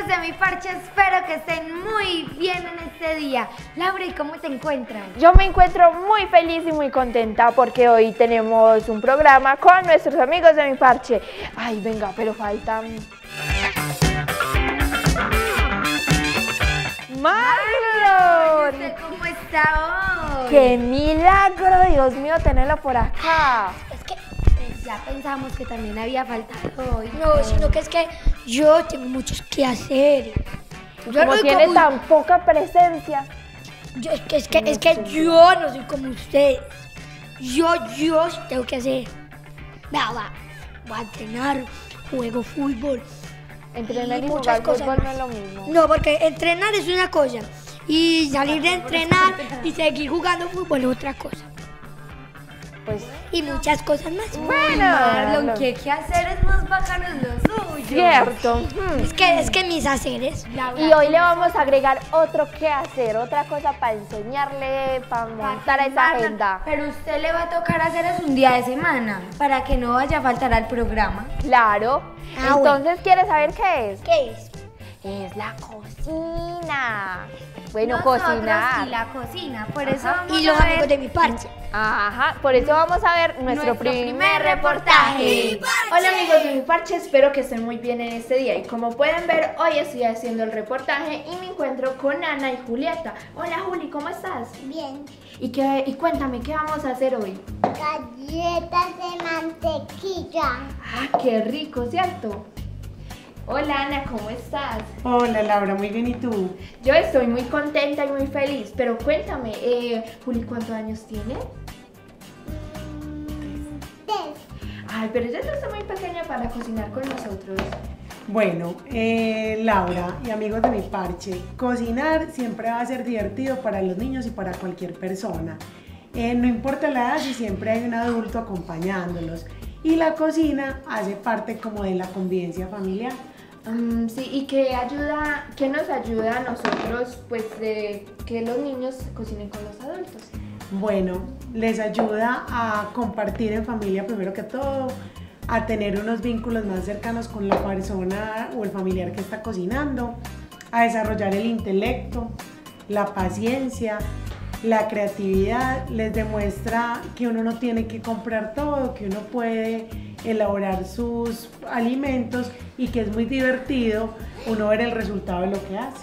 amigos de mi parche, espero que estén muy bien en este día. Laura, ¿y cómo te encuentras? Yo me encuentro muy feliz y muy contenta porque hoy tenemos un programa con nuestros amigos de mi parche. Ay, venga, pero faltan... ¡Marlon! ¿Usted cómo está hoy? ¡Qué milagro, Dios mío, tenerlo por acá! Es que ya pensamos que también había faltado hoy. No, sino que es que yo tengo muchos que hacer. Como tiene tan poca presencia. Es que yo no soy como ustedes. Yo tengo que hacer. Voy a entrenar, juego fútbol. Entrenar y muchas jugar cosas fútbol no más. es lo mismo. No, porque entrenar es una cosa y salir de entrenar y seguir jugando fútbol es otra cosa. Pues Y muchas cosas más. Bueno, Marlon, ¿qué hacer es más bacano lo suyo? cierto. Es que mis haceres. Y hoy le vamos a agregar otro qué hacer, otra cosa para enseñarle, para montar esa agenda. Pero usted le va a tocar hacer es un día de semana, para que no vaya a faltar al programa. Claro. Ah, Entonces, ¿quieres saber qué es? ¿Qué es? Es la cocina. Bueno, Nosotros cocinar. y la cocina, por eso Ajá. vamos Y los a ver amigos de mi parche. Ajá, por eso vamos a ver nuestro primer reportaje. Hola amigos de mi parche, espero que estén muy bien en este día y como pueden ver hoy estoy haciendo el reportaje y me encuentro con Ana y Julieta. Hola Juli, ¿cómo estás? Bien, Y cuéntame, ¿qué vamos a hacer hoy? galletas de mantequilla. Ah, qué rico, ¿cierto? Hola Ana, ¿cómo estás? Hola Laura, muy bien, ¿y tú? Yo estoy muy contenta y muy feliz, pero cuéntame, Juli, ¿cuántos años tienes? 3. Ay, pero ella está muy pequeña para cocinar con nosotros. Bueno, Laura y amigos de mi parche, cocinar siempre va a ser divertido para los niños y para cualquier persona. No importa la edad, si siempre hay un adulto acompañándolos. Y la cocina hace parte como de la convivencia familiar. Sí, y qué nos ayuda a nosotros, pues, de que los niños cocinen con los adultos. Bueno, les ayuda a compartir en familia primero que todo, a tener unos vínculos más cercanos con la persona o el familiar que está cocinando, a desarrollar el intelecto, la paciencia, la creatividad. Les demuestra que uno no tiene que comprar todo, que uno puede elaborar sus alimentos y que es muy divertido uno ver el resultado de lo que hace.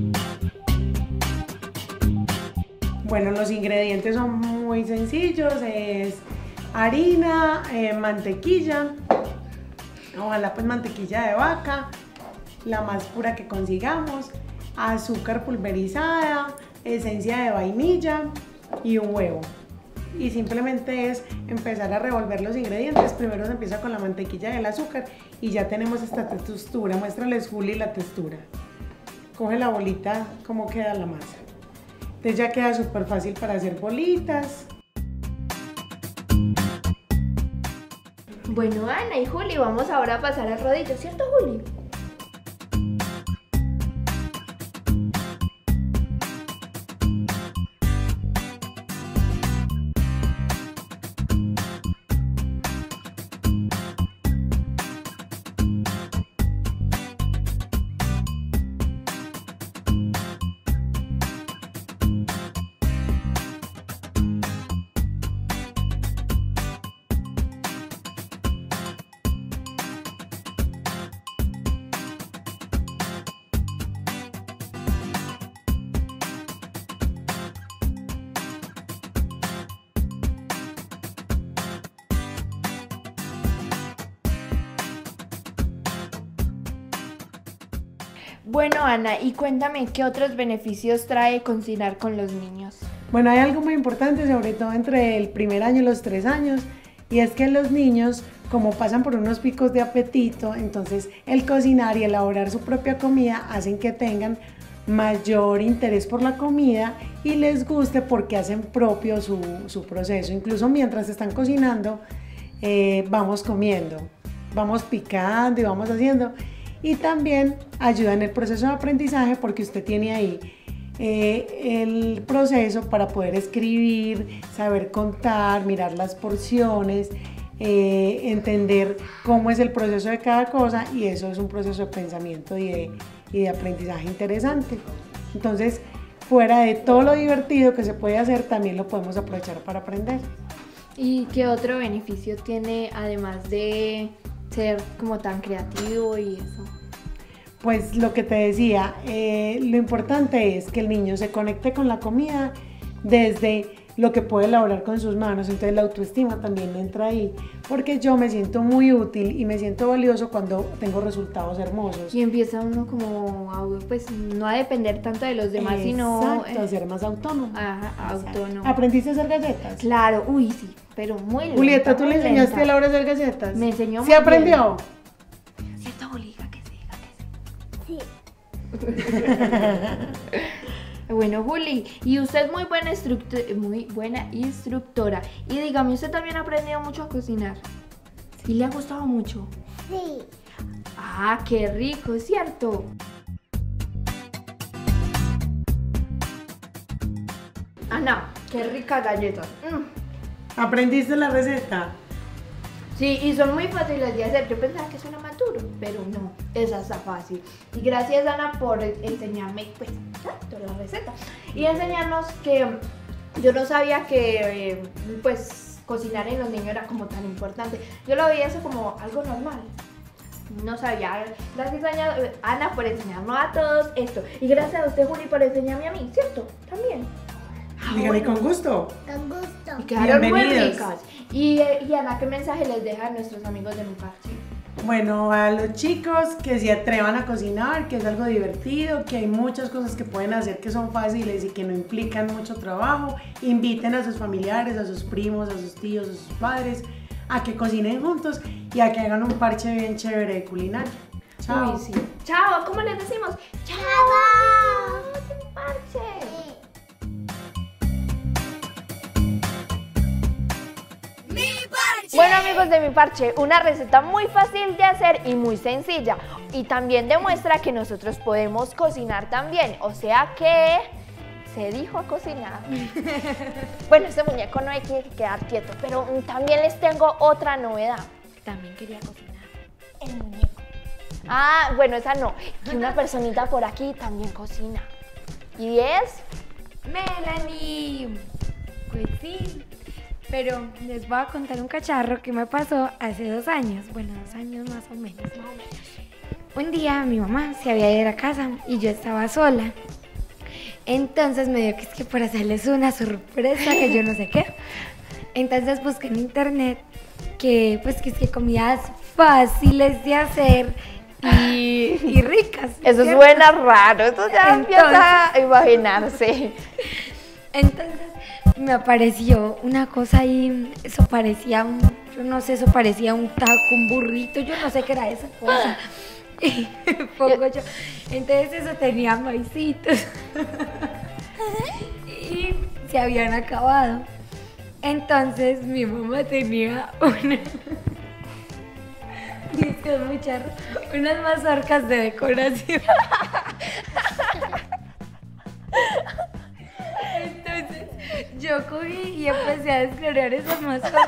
Bueno, los ingredientes son muy sencillos, es harina, mantequilla, ojalá pues mantequilla de vaca, la más pura que consigamos, azúcar pulverizada, esencia de vainilla y un huevo. Y simplemente es empezar a revolver los ingredientes. Primero se empieza con la mantequilla y el azúcar y ya tenemos esta textura. Muéstrales, Juli, la textura. Coge la bolita, cómo queda la masa. Entonces ya queda súper fácil para hacer bolitas. Bueno, Ana y Juli, vamos ahora a pasar al rodillo, ¿cierto, Juli? Bueno, Ana, y cuéntame, ¿qué otros beneficios trae cocinar con los niños? Bueno, hay algo muy importante, sobre todo entre el primer año y los 3 años, y es que los niños, como pasan por unos picos de apetito, entonces el cocinar y elaborar su propia comida hacen que tengan mayor interés por la comida y les guste porque hacen propio su proceso. Incluso mientras están cocinando, vamos comiendo, vamos picando y vamos haciendo. Y también ayuda en el proceso de aprendizaje porque usted tiene ahí el proceso para poder escribir, saber contar, mirar las porciones, entender cómo es el proceso de cada cosa, y eso es un proceso de pensamiento y de aprendizaje interesante. Entonces, fuera de todo lo divertido que se puede hacer, también lo podemos aprovechar para aprender. ¿Y qué otro beneficio tiene además de ser como tan creativo y eso? Pues lo que te decía, lo importante es que el niño se conecte con la comida desde lo que puede elaborar con sus manos. Entonces la autoestima también entra ahí, porque yo me siento muy útil y me siento valioso cuando tengo resultados hermosos. Y empieza uno como pues no a depender tanto de los demás, sino a ser más autónomo. Ajá, autónomo. ¿Aprendiste a hacer galletas? Claro, uy, sí, pero muy lenta. Julieta, ¿tú muy le enseñaste lenta. a Laura a hacer galletas? Me enseñó ¿Sí muy aprendió? ¿Cierto, Julieta? Que sí, Sí. Bueno, Juli, y usted es muy buena instructora. Y dígame, ¿usted también ha aprendido mucho a cocinar? ¿Sí le ha gustado mucho? Sí. Ah, qué rico, ¿cierto? Ana, qué rica galleta. ¿Aprendiste la receta? Sí, y son muy fáciles de hacer. Yo pensaba que eso era más duro, pero no, esa está fácil. Y gracias, Ana, por enseñarme pues toda la receta y enseñarnos que yo no sabía que pues cocinar en los niños era como tan importante. Yo lo veía eso como algo normal. No sabía. Gracias, Ana, por enseñarnos a todos esto. Y gracias a usted, Juli, por enseñarme a mí, ¿cierto? También. Dígame con gusto. Con gusto. Y quedaron muy Bienvenidos. ricas. Y Ana, ¿qué mensaje les deja a nuestros amigos de mi parche? Bueno, a los chicos que se atrevan a cocinar, que es algo divertido, que hay muchas cosas que pueden hacer que son fáciles y que no implican mucho trabajo. Inviten a sus familiares, a sus primos, a sus tíos, a sus padres a que cocinen juntos y a que hagan un parche bien chévere de culinaria. Chao. Uy, sí. Chao, ¿cómo les decimos? Chao. ¡Chao! Parche. Bueno, amigos de Mi Parche, una receta muy fácil de hacer y muy sencilla, y también demuestra que nosotros podemos cocinar también, o sea que se dijo a cocinar. Bueno, este muñeco no hay que quedar quieto, pero también les tengo otra novedad. También quería cocinar. El muñeco. Ah, bueno, esa no, que una personita por aquí también cocina. ¿Y es? Melanie. Pues sí, pero les voy a contar un cacharro que me pasó hace 2 años. Bueno, 2 años más o menos. Un día mi mamá se había ido a la casa y yo estaba sola. Entonces me dio que es que por hacerles una sorpresa que yo no sé qué. Entonces busqué en internet que pues que es que comidas fáciles de hacer y ricas. Eso ¿cierto? suena raro, eso ya Entonces- empieza a imaginarse. Entonces me apareció una cosa ahí, eso parecía yo no sé, eso parecía un taco, un burrito, yo no sé qué era esa cosa. Y pongo yo, entonces eso tenía maicitos y se habían acabado. Entonces mi mamá tenía y es que es muy charro, unas mazorcas de decoración. Entonces yo cogí y empecé a desclorear esas mazorcas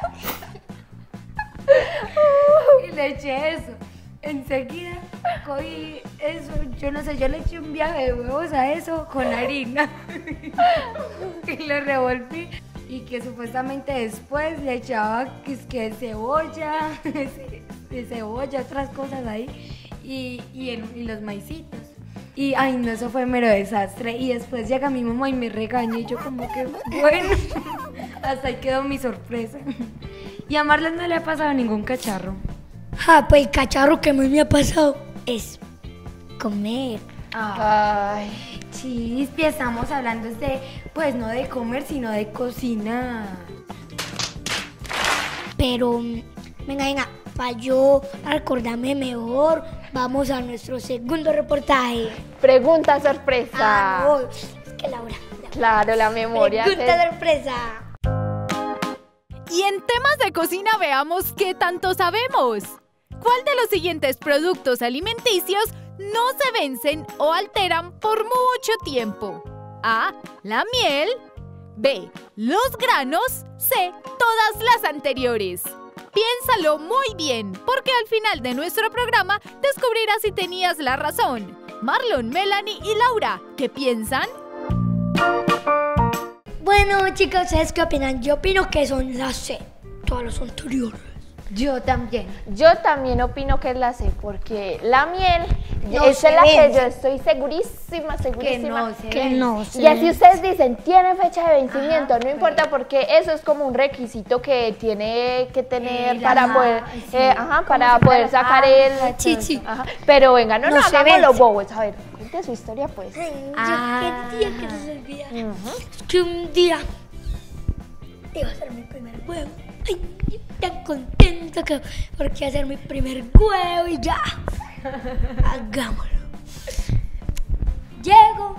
y le eché eso. Enseguida cogí eso, yo no sé, yo le eché un viaje de huevos a eso con harina y lo revolví y que supuestamente después le echaba que cebolla, otras cosas ahí y los maicitos. Y ay no, eso fue mero desastre. Y después llega mi mamá y me regaña y yo como que bueno, hasta ahí quedó mi sorpresa. Y a Marlon no le ha pasado ningún cacharro. Ah, pues el cacharro que más me ha pasado es comer. Ay, Chispi, estamos hablando pues no de comer, sino de cocinar. Pero, venga, para yo acordarme mejor, vamos a nuestro segundo reportaje. pregunta sorpresa. Ah, no, es que Laura. Claro, la memoria. Pregunta sorpresa. Y en temas de cocina veamos qué tanto sabemos. ¿Cuál de los siguientes productos alimenticios no se vencen o alteran por mucho tiempo? A. La miel. B. Los granos. C. Todas las anteriores. piénsalo muy bien, porque al final de nuestro programa descubrirás si tenías la razón. Marlon, Melanie y Laura, ¿qué piensan? Bueno, chicos, ¿ustedes qué opinan? Yo opino que son las C, todas las anteriores. Yo también. Yo también opino que es la C, porque la miel No es se la que vence. yo estoy segurísima. Que no sé. Y así ustedes dicen, tiene fecha de vencimiento, no importa porque eso es como un requisito que tiene que tener para poder, para poder sacar el chichi. Ajá. Pero venga, no No se hagamos los vence. bobos. A ver, cuente su historia pues. Ay, yo quería que se olvidara. Es que un día iba a ser mi primer huevo. Ay, yo tan contenta que porque iba a ser mi primer huevo y ya. Hagámoslo. Llego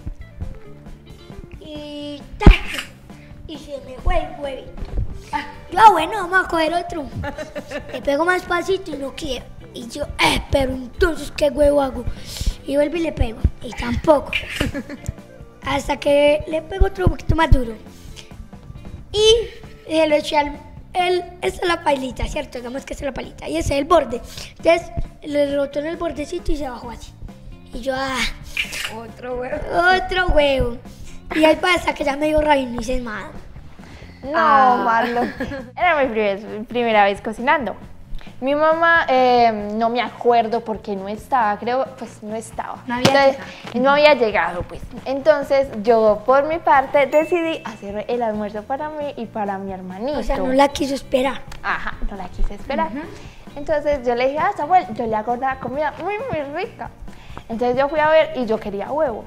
y ¡tac! Y se me fue el huevito. Yo, bueno, vamos a coger otro. Le pego más pasito y no quiero. Y yo, pero entonces, ¿qué huevo hago? Y vuelvo y le pego. Y tampoco. Hasta que le pego otro poquito más duro. Y se lo eché esta es la pailita, ¿cierto? Digamos que esta es la pailita. Y ese es el borde. Entonces, le rotó en el bordecito y se bajó así. Y yo, Otro huevo. otro huevo. Y ahí pasa que ya me dio rabia y no hice nada. No, Marlon. Era mi primera vez cocinando. Mi mamá, no me acuerdo porque no estaba, creo, pues no estaba. No había Entonces, no había llegado, pues. Entonces, yo por mi parte decidí hacer el almuerzo para mí y para mi hermanito. O sea, no la quiso esperar. Ajá, no la quise esperar. Entonces, yo le dije, Samuel, yo le hago una comida muy, muy rica. Entonces, yo fui a ver y yo quería huevo.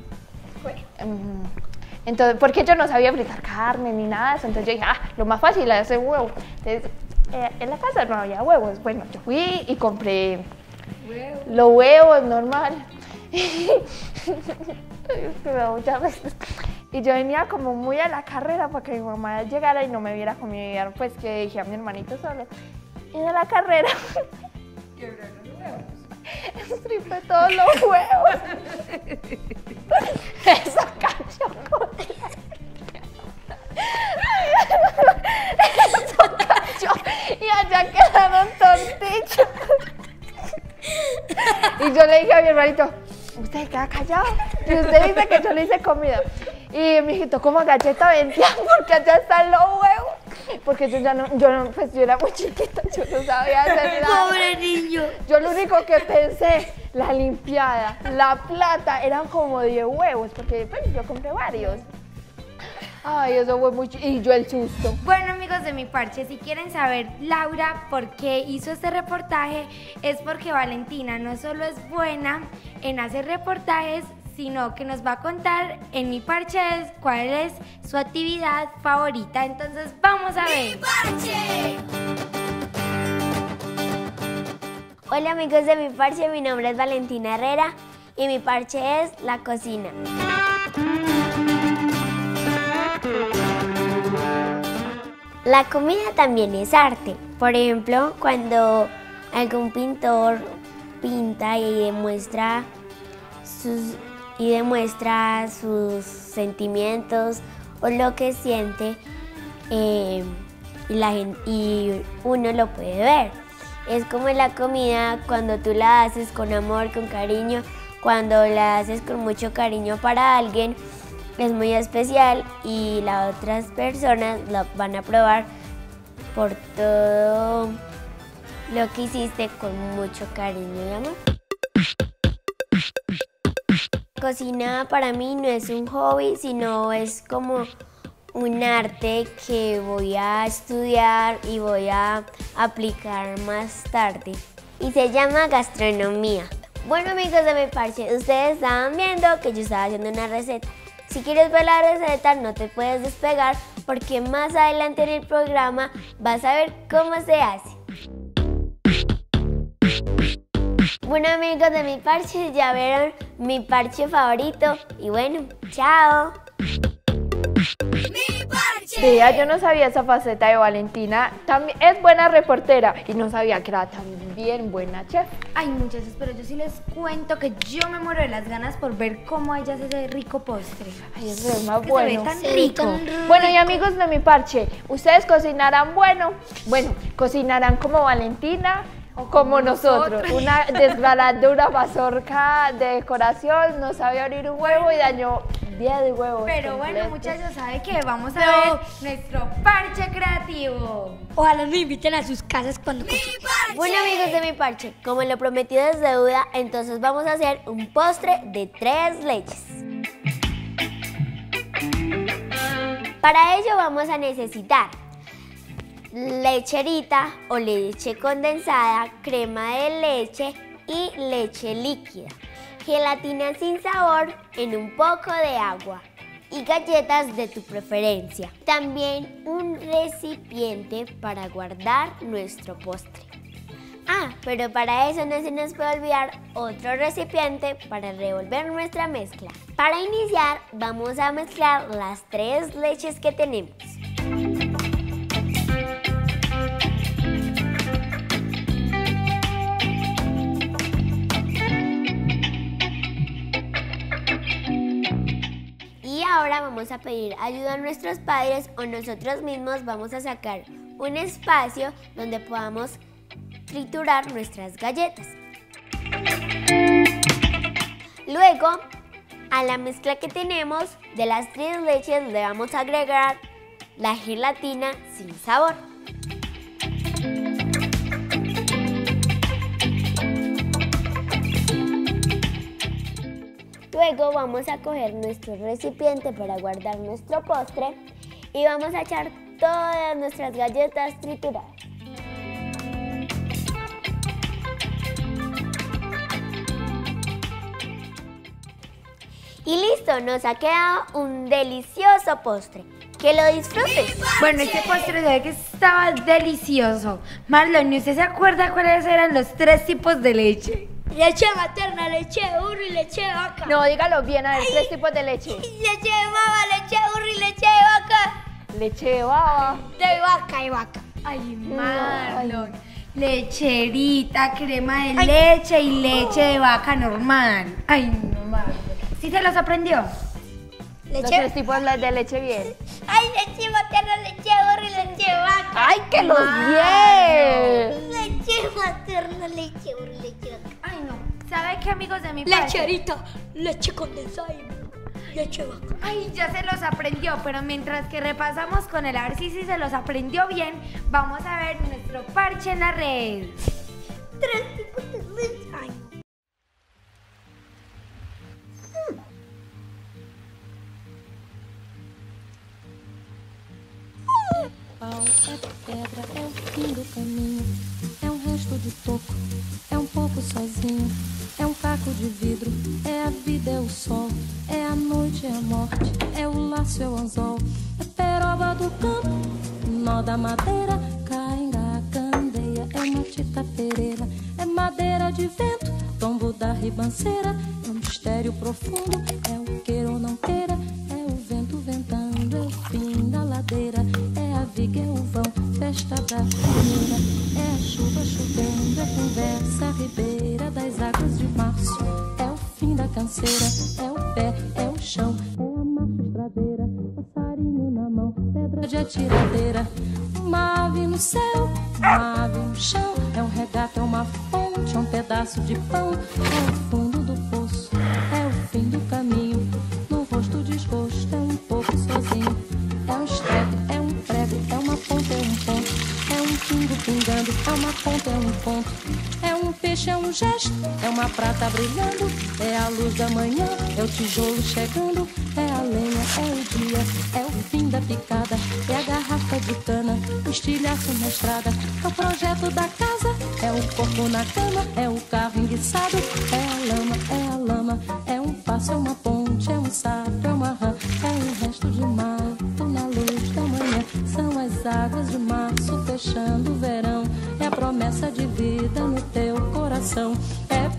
Entonces, porque yo no sabía fritar carne ni nada de eso. Entonces, yo dije, lo más fácil es hacer huevo. Entonces, en la casa no había huevos. Bueno, yo fui y compré los huevos normal. Y yo venía como muy a la carrera para que mi mamá llegara y no me viera comer, pues que dejé a mi hermanito solo. Y de la carrera estripé todos los huevos. Eso cayó con eso cayó y allá quedaron tortillas. Y yo le dije a mi hermanito, usted queda callado y usted dice que yo le hice comida. Y mi hijito como galleta vendía porque allá están los huevos. Porque yo pues yo era muy chiquita, yo no sabía hacer nada. Pobre niño. Yo lo único que pensé, la limpiada, la plata, eran como 10 huevos, porque pues, yo compré varios. Ay, eso fue mucho. Y yo el susto. Bueno, amigos de Mi Parche, si quieren saber, Laura, por qué hizo este reportaje, es porque Valentina no solo es buena en hacer reportajes, sino que nos va a contar en Mi Parche cuál es su actividad favorita. Entonces, vamos a ver. ¡Mi Parche! Hola amigos de Mi Parche, mi nombre es Valentina Herrera y mi parche es la cocina. La comida también es arte. Por ejemplo, cuando algún pintor pinta y demuestra sus sentimientos o lo que siente y uno lo puede ver. Es como la comida cuando tú la haces con amor, con cariño, cuando la haces con mucho cariño para alguien, es muy especial y las otras personas la van a probar por todo lo que hiciste con mucho cariño y amor. Cocina para mí no es un hobby, sino es como un arte que voy a estudiar y voy a aplicar más tarde. Y se llama gastronomía. Bueno amigos de Mi Parche, ustedes estaban viendo que yo estaba haciendo una receta. Si quieres ver la receta no te puedes despegar porque más adelante en el programa vas a ver cómo se hace. Bueno amigos de Mi Parche, ya vieron mi parche favorito y bueno, chao. Vea, yo no sabía esa faceta de Valentina. También es buena reportera y no sabía que era tan bien buena chef. Ay, muchachos, pero yo sí les cuento que yo me muero de las ganas por ver cómo ella hace ese rico postre. Ay, eso es más Que bueno. se ve tan rico. Bueno, y amigos de mi parche, ¿ustedes cocinarán bueno? Bueno, ¿cocinarán como Valentina o como nosotros? Una desgranando una mazorca de decoración, no sabía abrir un huevo y dañó 10 huevos. Pero bueno, completos. muchachos, ¿sabe qué? Vamos a ver nuestro parche creativo. Ojalá nos inviten a sus casas cuando cocinen. Bueno, amigos de mi parche, como lo prometido es deuda, entonces vamos a hacer un postre de 3 leches. Para ello vamos a necesitar lecherita o leche condensada, crema de leche y leche líquida, gelatina sin sabor en un poco de agua y galletas de tu preferencia. También un recipiente para guardar nuestro postre. Ah, pero para eso no se nos puede olvidar otro recipiente para revolver nuestra mezcla. Para iniciar vamos a mezclar las 3 leches que tenemos. Y ahora vamos a pedir ayuda a nuestros padres o nosotros mismos vamos a sacar un espacio donde podamos triturar nuestras galletas. Luego, a la mezcla que tenemos de las 3 leches le vamos a agregar la gelatina sin sabor. Luego vamos a coger nuestro recipiente para guardar nuestro postre y vamos a echar todas nuestras galletas trituradas. Y listo, nos ha quedado un delicioso postre. ¡Que lo disfrutes! Bueno, este postre se ve que estaba delicioso. Marlon, ¿y usted se acuerda cuáles eran los 3 tipos de leche? Leche materna, leche de burro y leche de vaca. No, dígalo bien, a ver, 3 tipos de leche. Leche de baba, leche de burro y leche de vaca. Leche de baba. De vaca y vaca. Ay, Marlon. Lecherita, crema de leche y leche de vaca normal. Ay, no, Marlon. ¿Sí se los aprendió? Los 3 tipos de leche bien. Ay, leche materna, leche de burro y leche de vaca. ¡Ay, que los bien! Leche materna, leche de burro y leche de vaca. Ay, no. ¿Sabe qué, amigos de mi parche? Lecherita, leche condensada y leche de vaca. Ay, ya se los aprendió, pero mientras que repasamos con él a ver si se los aprendió bien, vamos a ver nuestro parche en la red. 3 tipos de leche. Ay, no. Pau é pedra, é o fim do caminho, é um resto de toco, é um pouco sozinho, é um caco de vidro, é a vida, é o sol, é a noite, é a morte, é o laço, é o anzol, é peroba do campo, nó da madeira, cainga, candeia, é uma tita pereira, é madeira de vento, tombo da ribanceira, é um mistério profundo, é o queira ou não queira, é o vento ventando, é o fim da ladeira, é a viga, é o vão, festa da primeira, é a chuva chovendo, é conversa ribeira das águas de março, é o fim da canseira, é o pé, é o chão, é a marcha estradeira, passarinho na mão, pedra de atiradeira, uma ave no céu, uma ave no chão, é um regato, é uma fonte, é um pedaço de pão, é o fundo do poço, é o fim do caminho, no rosto desgosto, é um pouco sozinho, é um estrepe, é um prego, é uma ponta, é um ponto, é um pingo pingando, é uma ponta, é um ponto, é um peixe, é um gesto, é uma prata brilhando, é a luz da manhã, é o tijolo chegando, é a lenha, é o dia, é o fim da picada, é a garrafa de cana, o estilhaço na estrada, é o projeto da casa, é o corpo na cama, é o carro enguiçado, é a lama, é um passo, é uma ponte, é um sapo, é uma rã, é um resto de mato na luz da manhã, são as águas de março fechando o verão, é a promessa de vida no teu coração, é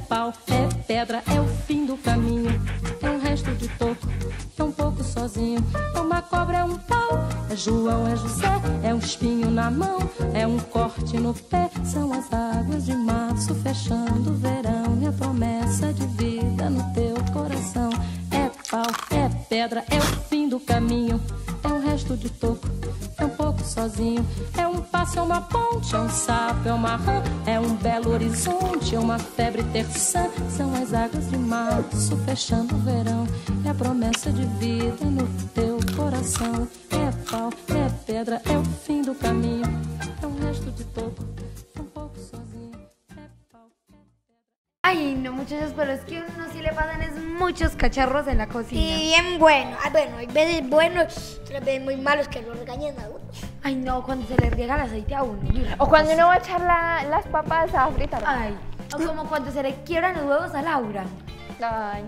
pau, é pedra, é o fim do caminho. É um resto de toco, é um pouco sozinho. É uma cobra, é um pau, é João, é José. É um espinho na mão, é um corte no pé. São as águas de março fechando o verão. E a promessa de vida no teu coração. É pau, é pedra, é o fim do caminho. É um resto de toco, é um pouco sozinho. É um passo, é uma ponte, é um sapo, é uma rã. É um belo horizonte, é uma febre terçã. São as águas de março fechando o verão. É a promessa de vida no teu coração. É pau, é pedra, é o fim do caminho. É um resto de toco, é um pouco sozinho. É pau, é pedra. Ay, no, muchachos, pero es que a uno sí le pasan es muchos cacharros en la cocina. Y bien bueno. Bueno, hay veces buenos, otras veces muy malos que lo regañan a uno. Ay, no, cuando se le riega el aceite a uno. Mira. O cuando uno va a echar las papas a fritar. Ay, o como cuando se le quiebran los huevos a Laura. Ay.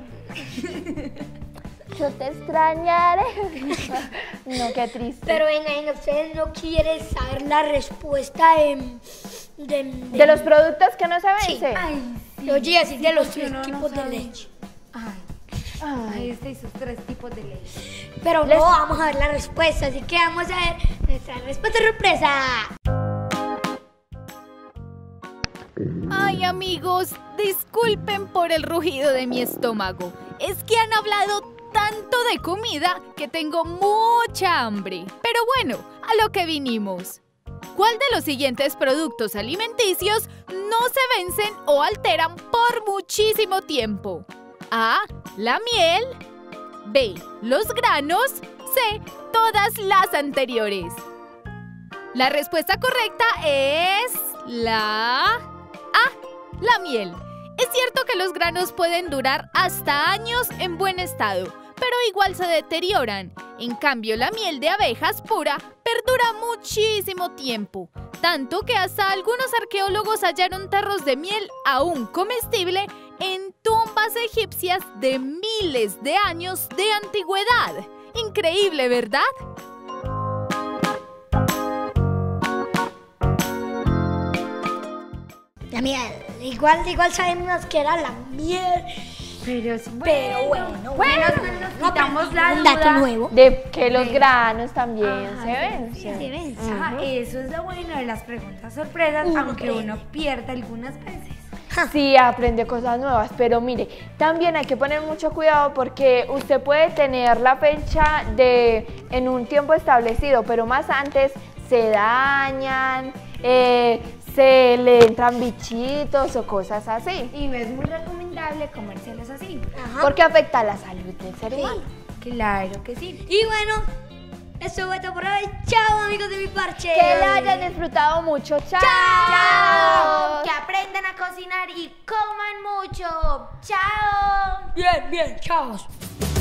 Yo te extrañaré. No, qué triste. Pero venga, ustedes no quieren saber la respuesta De los productos que no se vencen. Ay, sí. Oye, así de los Sí, tres uno no tipos de sabe. leche. Ay, este y sus 3 tipos de leche. Pero no vamos a ver la respuesta, así que vamos a ver nuestra respuesta sorpresa. Ay, amigos, disculpen por el rugido de mi estómago. Es que han hablado tanto de comida que tengo mucha hambre. Pero bueno, a lo que vinimos. ¿Cuál de los siguientes productos alimenticios no se vencen o alteran por muchísimo tiempo? A. La miel. B. Los granos. C. Todas las anteriores. La respuesta correcta es la A. La miel. Es cierto que los granos pueden durar hasta años en buen estado, pero igual se deterioran. En cambio, la miel de abejas pura perdura muchísimo tiempo, tanto que hasta algunos arqueólogos hallaron tarros de miel aún comestible en tumbas egipcias de miles de años de antigüedad. Increíble, ¿verdad? La miel, igual sabemos que era la miel. Pero sí, Pero bueno, nos quitamos la un dato duda. nuevo. De que los granos también se vencen. Se vence. Ajá, eso es lo bueno de las preguntas sorpresas, aunque uno pierda algunas veces. Sí, aprende cosas nuevas, pero mire, también hay que poner mucho cuidado porque usted puede tener la fecha en un tiempo establecido, pero más antes se dañan, se le entran bichitos o cosas así, Y no es muy recomendable comérselos así. Ajá. porque afecta la salud del ser humano. Claro que sí. Y bueno, eso fue todo por hoy. Chao, amigos de mi parche. Que la hayan disfrutado mucho. ¡Chao! ¡Chao! Que aprendan a cocinar y coman mucho. ¡Chao! Bien, chao.